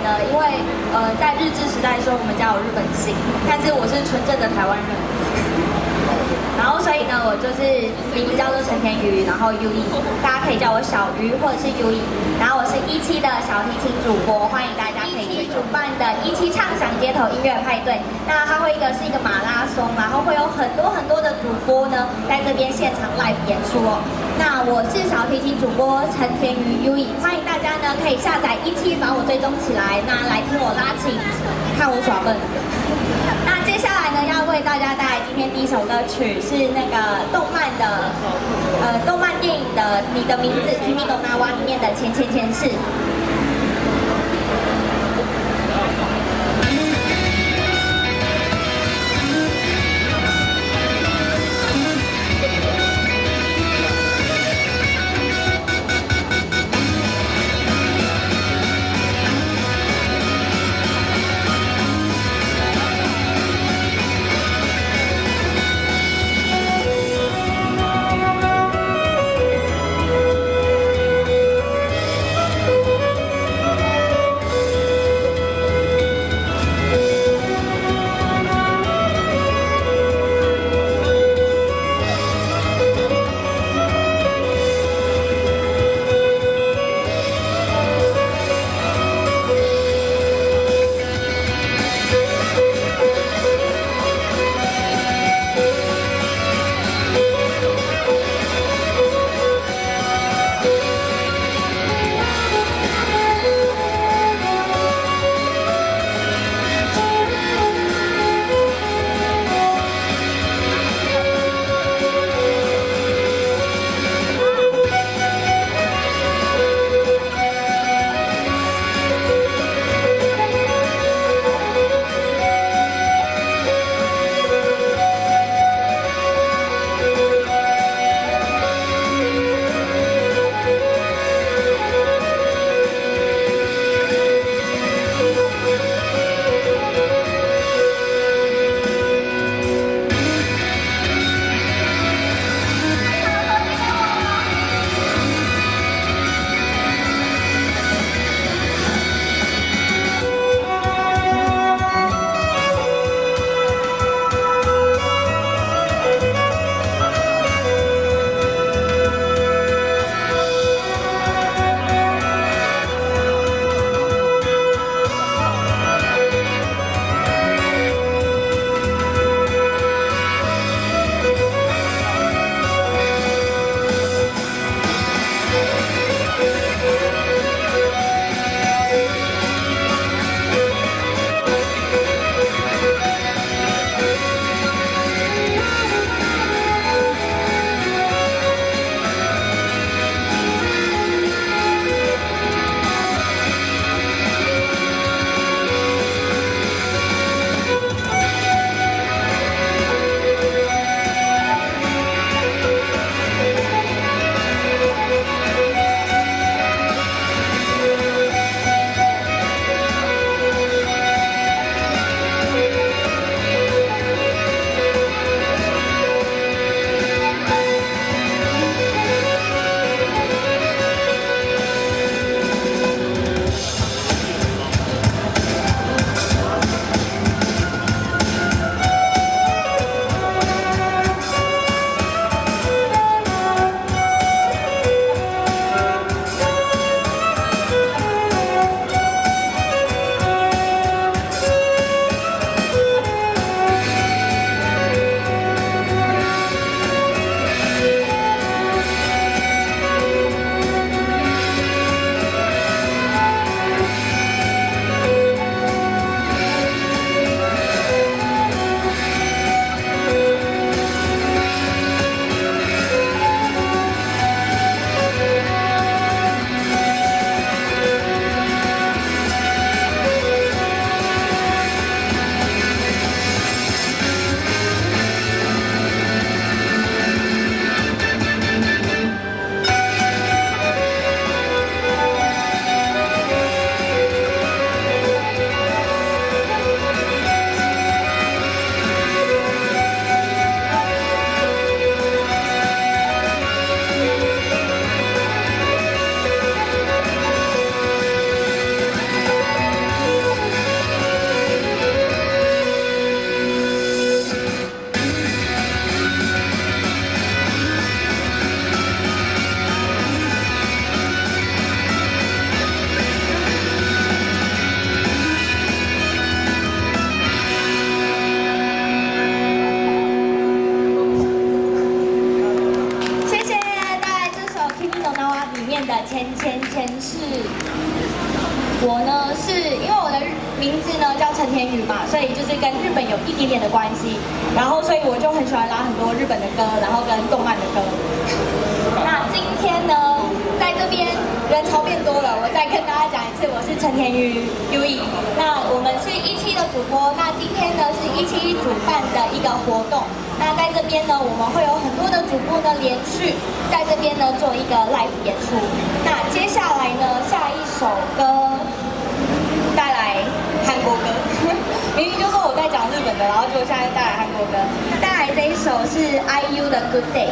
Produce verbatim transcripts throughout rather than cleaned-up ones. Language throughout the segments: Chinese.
呢，因为呃在日治时代说我们家有日本姓，但是我是纯正的台湾人。然后所以呢，我就是名字叫做陈田瑜，然后 U E， 大家可以叫我小鱼或者是 U E。然后我是一期的小提琴主播，欢迎大家可以去主办的一期畅享街头音乐派对。那它会一个是一个马拉松，然后会有很多很多的主播呢在这边现场 live 演出哦。那我是小提琴主播陈田瑜 U E， 欢迎大家呢可以下载一期把我追踪起来，那来听我拉琴，看我耍笨。那接下来呢，要为大家带来今天第一首歌曲是那个动漫的，呃，动漫电影的《你的名字》Kimi no Na wa 里面的前前前世。 名字呢叫陈田宇嘛，所以就是跟日本有一点点的关系。然后所以我就很喜欢拉很多日本的歌，然后跟动漫的歌。那今天呢，在这边人潮变多了，我再跟大家讲一次，我是陈田宇 U E。那我们是一期的主播，那今天呢是一期主办的一个活动。那在这边呢，我们会有很多的主播呢连续在这边呢做一个 live 演出。那接下来呢，下一首歌带来韩国歌，明明就说我在讲日本的，然后就现在带来韩国歌。带来这一首是 I U 的 Good Day。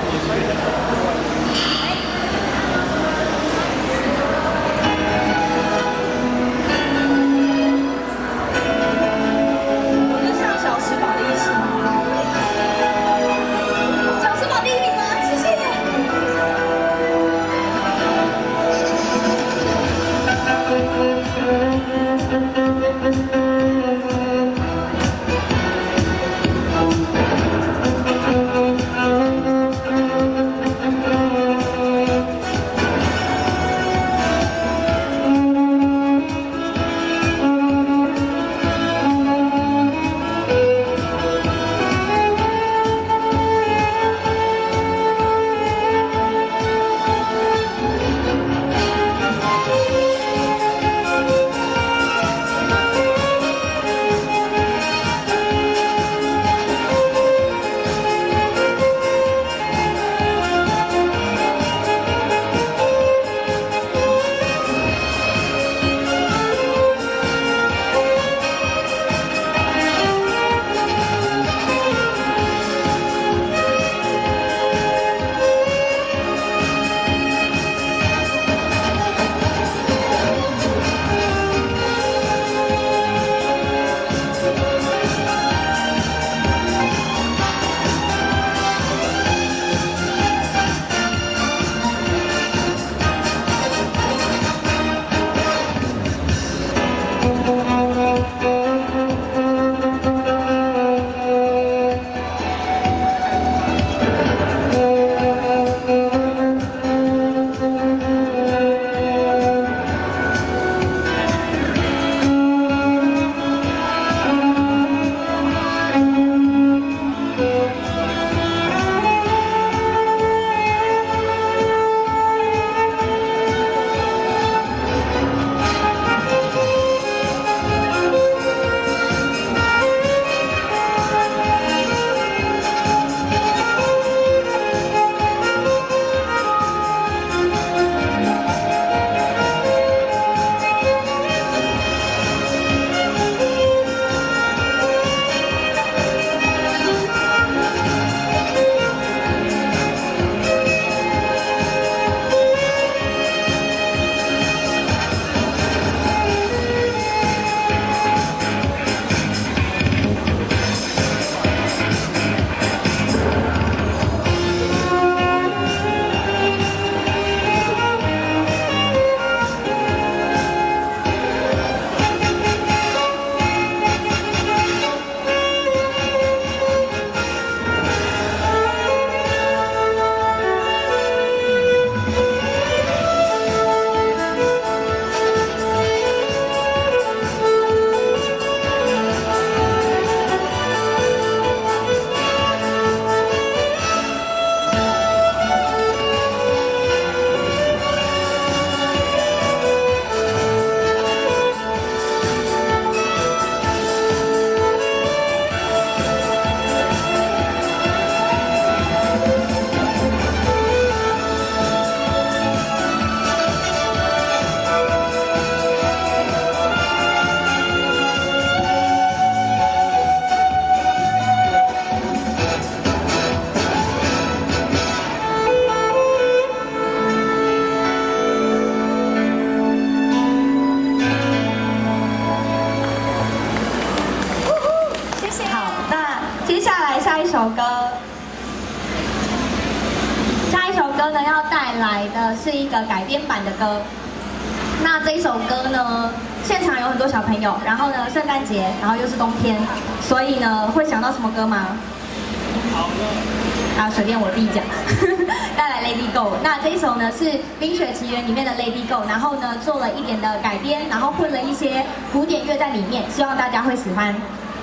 首歌，下一首歌呢要带来的是一个改编版的歌。那这一首歌呢，现场有很多小朋友，然后呢圣诞节，然后又是冬天，所以呢会想到什么歌吗？ 啊，随便我自己讲，带来 Lady Go。那这一首呢是《冰雪奇缘》里面的 Lady Go， 然后呢做了一点的改编，然后混了一些古典乐在里面，希望大家会喜欢。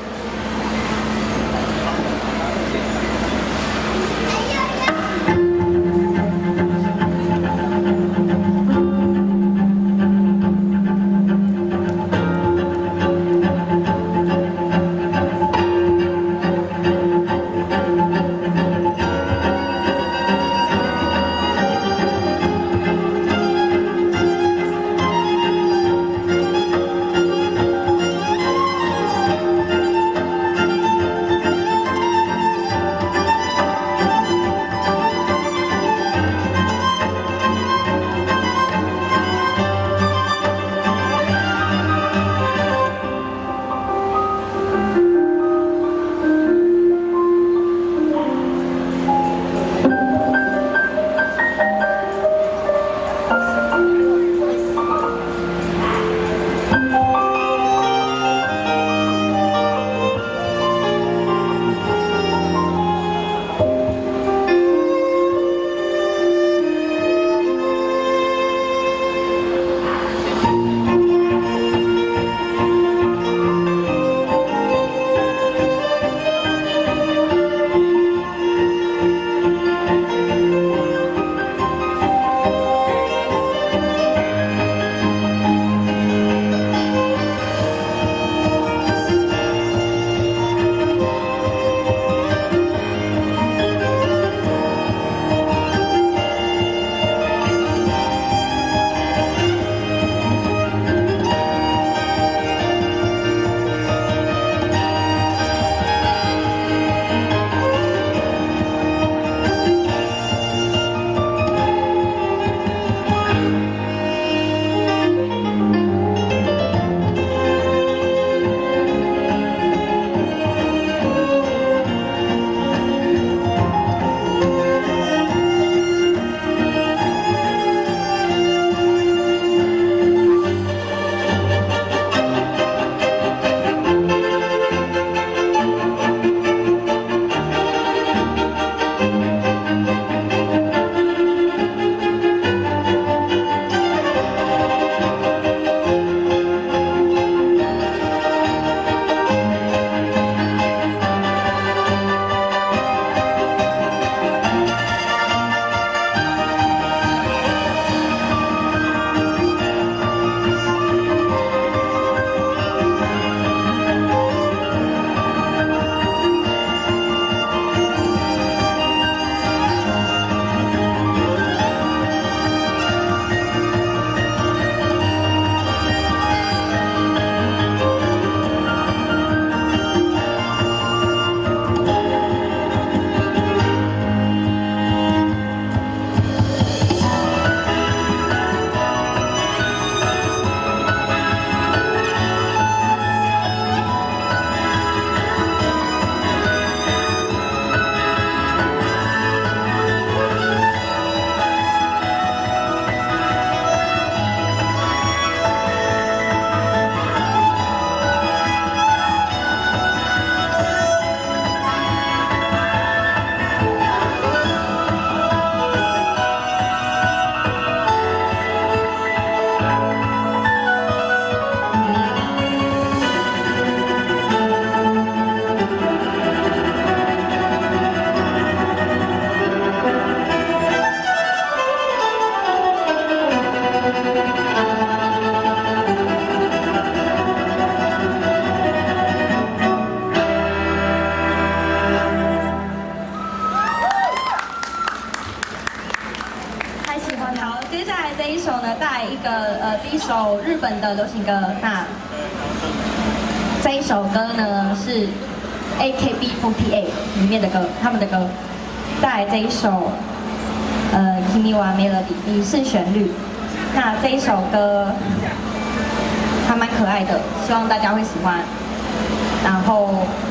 一首日本的流行歌。那这一首歌呢是 A K B 四十八 里面的歌，他们的歌。带来这一首呃 Kimi wa Melody 你是旋律。那这一首歌还蛮可爱的，希望大家会喜欢。然后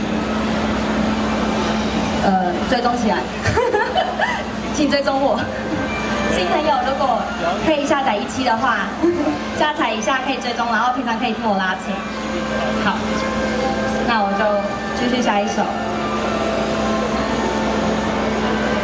呃追踪起来，请追踪我。 新朋友如果可以下载一期的话，下载一下可以追踪，然后平常可以听我拉琴。好，那我就继续下一首。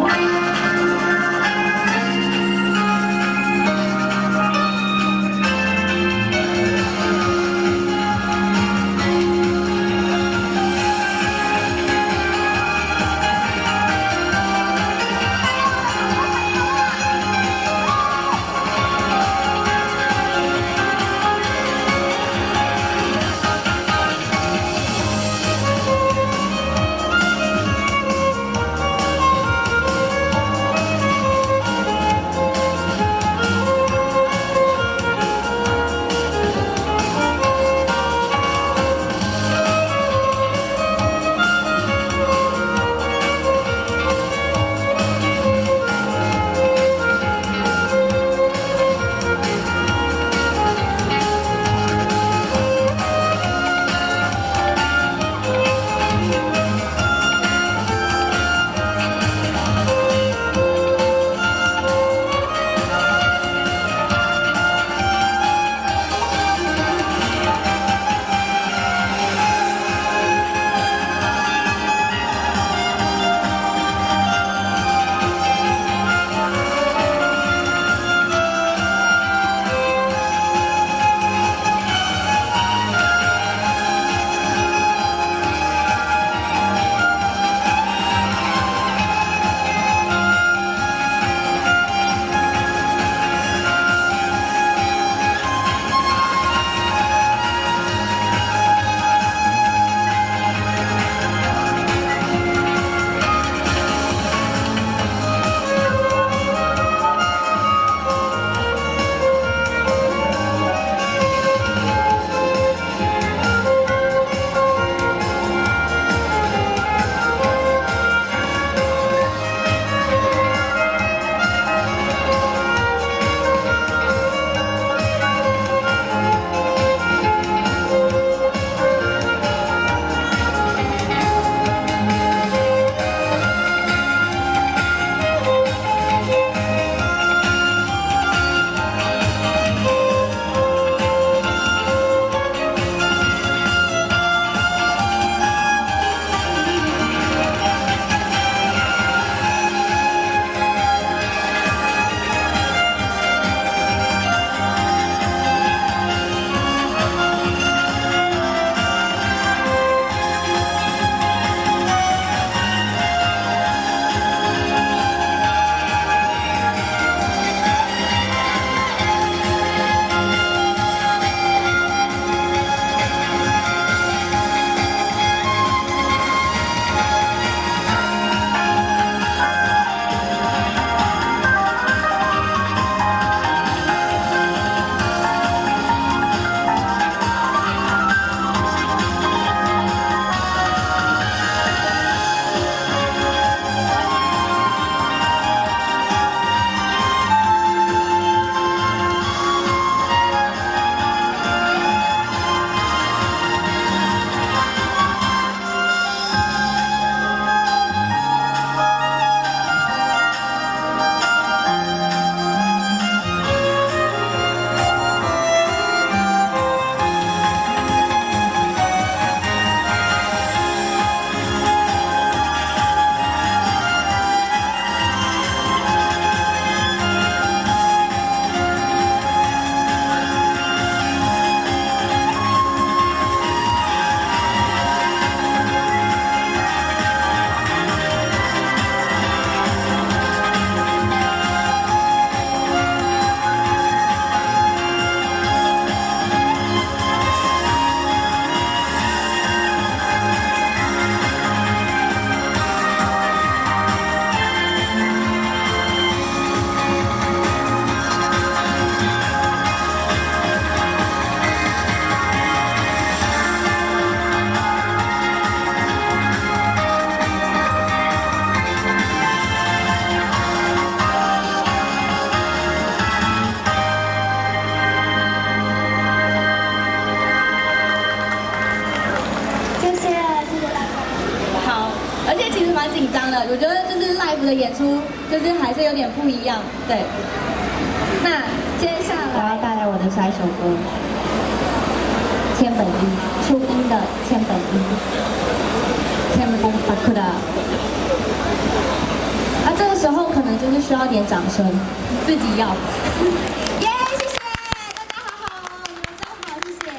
我觉得就是 live 的演出，就是还是有点不一样。对，那接下来我要带来我的下一首歌，千本樱，初音的千本樱，千本樱发库的。啊，这个时候可能就是需要点掌声，自己要。 耶，谢谢大家，好好，你们真好，谢谢。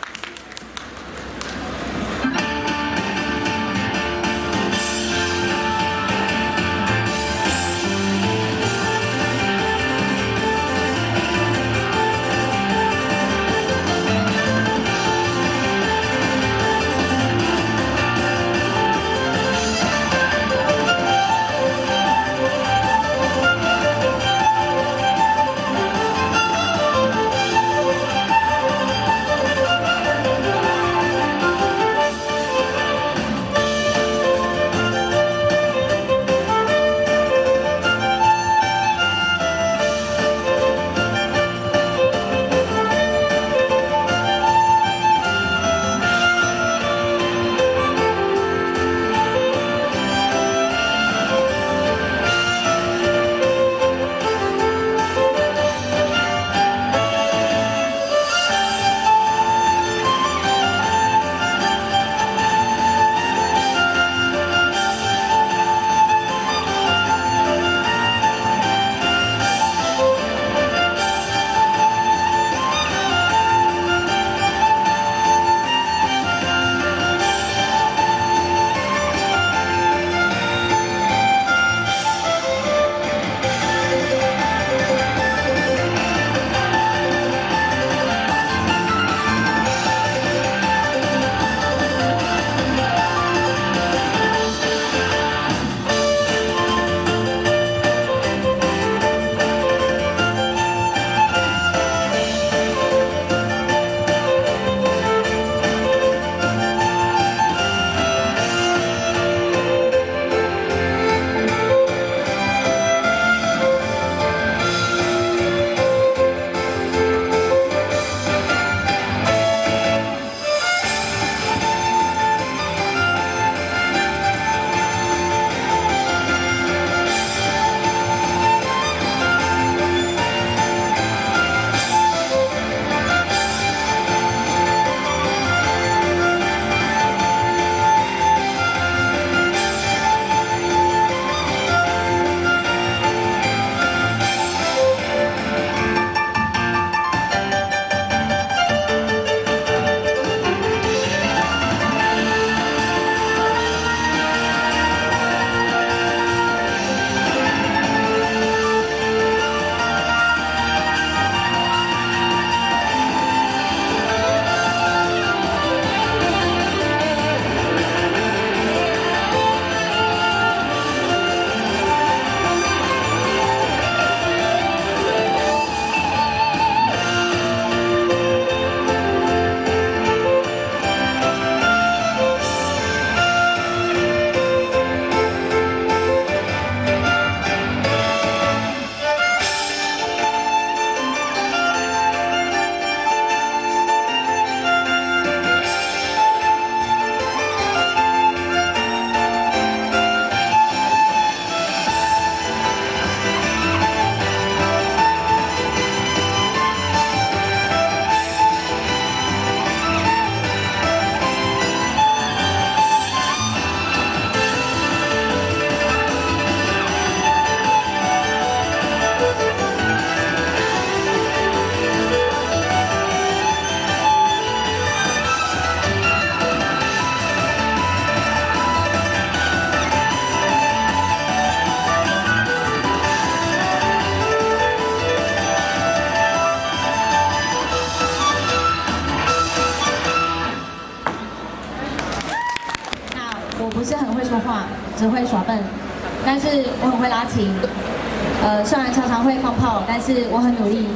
不是很会说话，只会耍笨，但是我很会拉琴。呃，虽然常常会放炮，但是我很努力。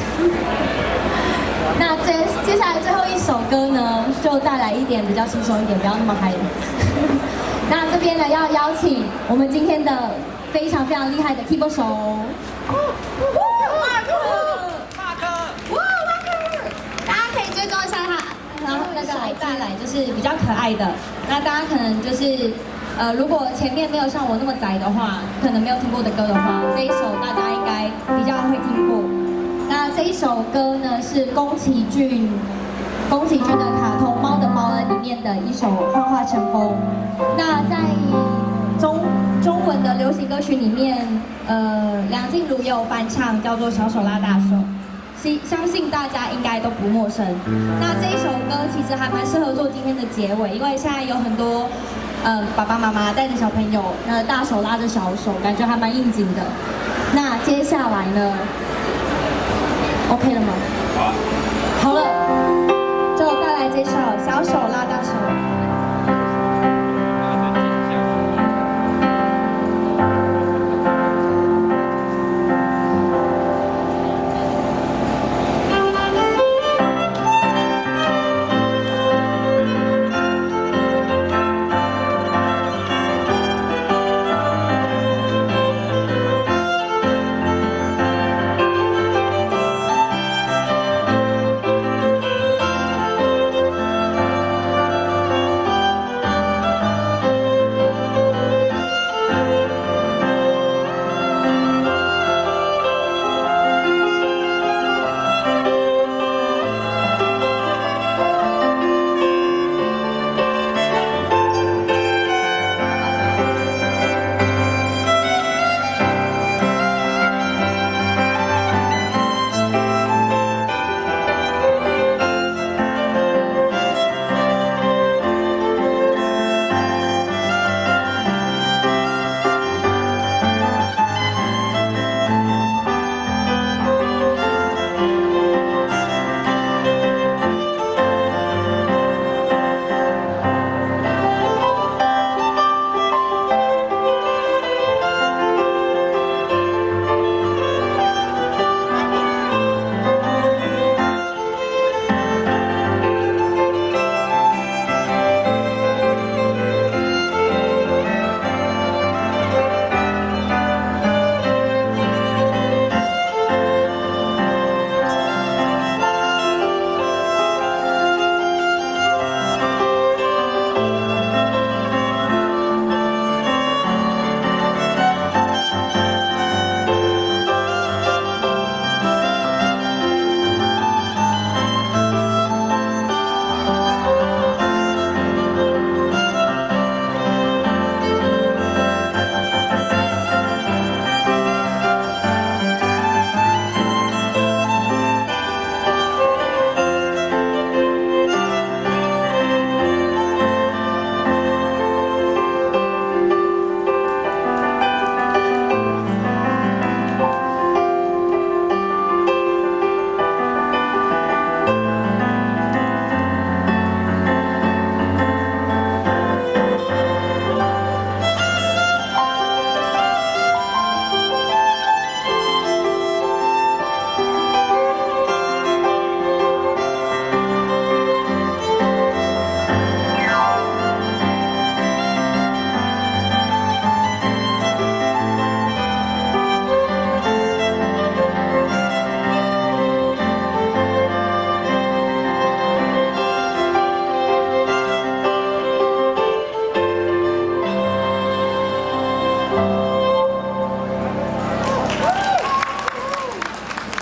那接接下来最后一首歌呢，就带来一点比较轻松一点，不要那么嗨。那这边呢，要邀请我们今天的非常非常厉害的 keyboard 手。马克，马克，哇，马克，大家可以追踪一下他。然后那个带来就是比较可爱的，那大家可能就是呃，如果前面没有像我那么宅的话，可能没有听过的歌的话，这一首大家应该比较会听过。那这一首歌呢是宫崎骏，宫崎骏的卡通《猫的报恩》里面的一首《幻化成风》。那在中中文的流行歌曲里面，呃，梁静茹也有翻唱，叫做《小手拉大手》，相相信大家应该都不陌生。那这一首歌其实还蛮适合做今天的结尾，因为现在有很多，呃，爸爸妈妈带着小朋友，呃，大手拉着小手，感觉还蛮应景的。那接下来呢 ，OK 了吗？好了，就带来这首《小手拉大手》。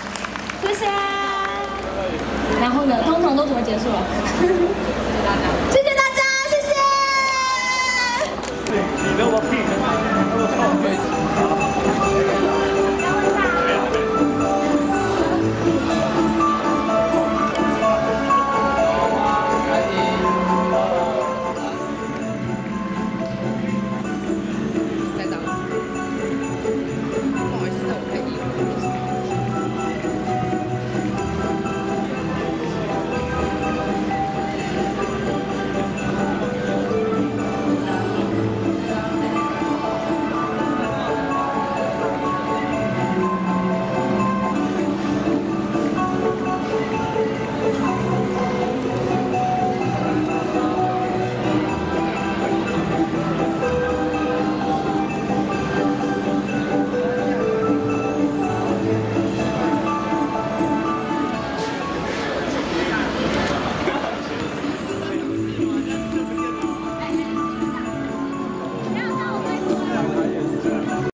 然后呢，通常都怎么结束了？谢谢大家。